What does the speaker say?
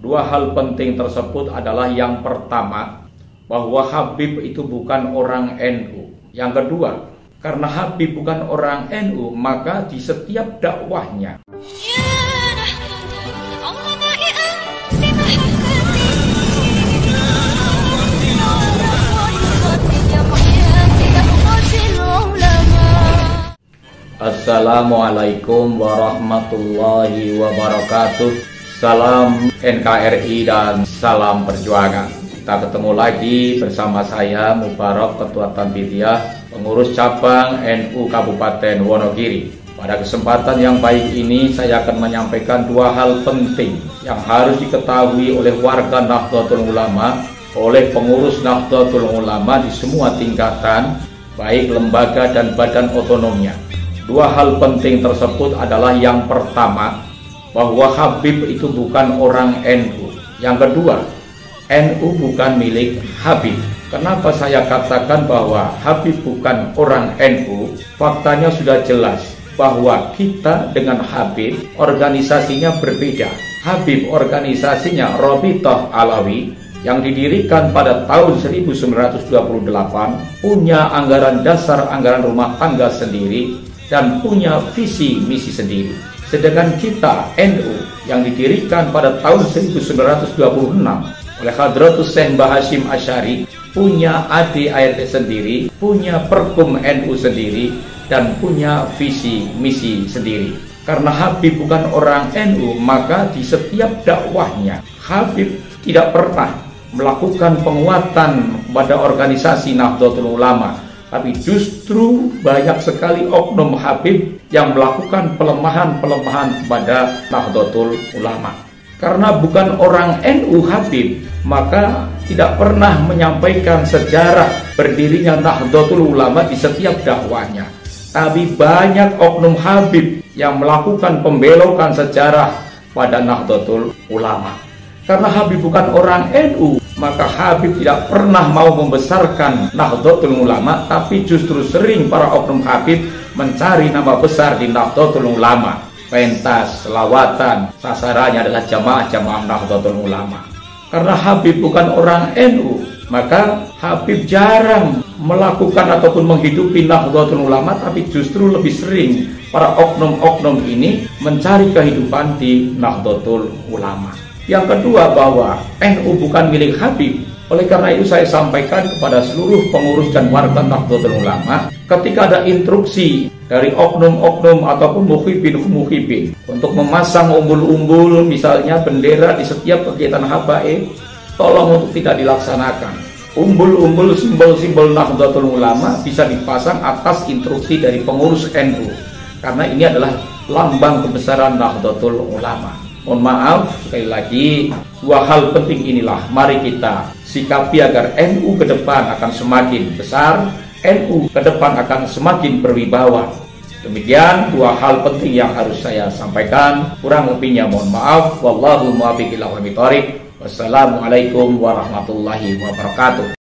Dua hal penting tersebut adalah yang pertama, bahwa Habib itu bukan orang NU. Yang kedua, karena Habib bukan orang NU, maka di setiap dakwahnya Assalamualaikum warahmatullahi wabarakatuh. Salam NKRI dan salam perjuangan. Kita ketemu lagi bersama saya Mubarak Ketua Tanfidiyah, pengurus cabang NU Kabupaten Wonogiri. Pada kesempatan yang baik ini saya akan menyampaikan dua hal penting yang harus diketahui oleh warga Nahdlatul Ulama, oleh pengurus Nahdlatul Ulama di semua tingkatan, baik lembaga dan badan otonomnya. Dua hal penting tersebut adalah yang pertama, bahwa Habib itu bukan orang NU. Yang kedua, NU bukan milik Habib. Kenapa saya katakan bahwa Habib bukan orang NU? Faktanya sudah jelas bahwa kita dengan Habib organisasinya berbeda. Habib organisasinya Robitoh Alawi yang didirikan pada tahun 1928, punya anggaran dasar, anggaran rumah tangga sendiri, dan punya visi misi sendiri. Sedangkan kita NU yang didirikan pada tahun 1926 oleh Hadratus Syekh Mbah Hashim Asy'ari, punya ADART sendiri, punya Perkum NU sendiri, dan punya visi misi sendiri. Karena Habib bukan orang NU, maka di setiap dakwahnya Habib tidak pernah melakukan penguatan pada organisasi Nahdlatul Ulama, tapi justru banyak sekali oknum Habib yang melakukan pelemahan-pelemahan kepada Nahdlatul Ulama. Karena bukan orang NU Habib, maka tidak pernah menyampaikan sejarah berdirinya Nahdlatul Ulama di setiap dakwahnya. Tapi banyak oknum Habib yang melakukan pembelokan sejarah pada Nahdlatul Ulama. Karena Habib bukan orang NU, maka Habib tidak pernah mau membesarkan Nahdlatul Ulama, tapi justru sering para oknum Habib mencari nama besar di Nahdlatul Ulama. Pentas, selawatan, sasarannya adalah jamaah-jamaah Nahdlatul Ulama. Karena Habib bukan orang NU, maka Habib jarang melakukan ataupun menghidupi Nahdlatul Ulama, tapi justru lebih sering para oknum-oknum ini mencari kehidupan di Nahdlatul Ulama. Yang kedua, bahwa NU bukan milik Habib. Oleh karena itu saya sampaikan kepada seluruh pengurus dan warga Nahdlatul Ulama, ketika ada instruksi dari oknum-oknum ataupun muhibin untuk memasang umbul-umbul, misalnya bendera di setiap kegiatan habaib, tolong untuk tidak dilaksanakan. Umbul-umbul simbol-simbol Nahdlatul Ulama bisa dipasang atas instruksi dari pengurus NU, karena ini adalah lambang kebesaran Nahdlatul Ulama. Mohon maaf, sekali lagi, dua hal penting inilah mari kita sikapi agar NU ke depan akan semakin besar, NU ke depan akan semakin berwibawa. Demikian dua hal penting yang harus saya sampaikan. Kurang lebihnya mohon maaf. Wallahu muwaffiq ila aqwamit thoriq. Wassalamualaikum warahmatullahi wabarakatuh.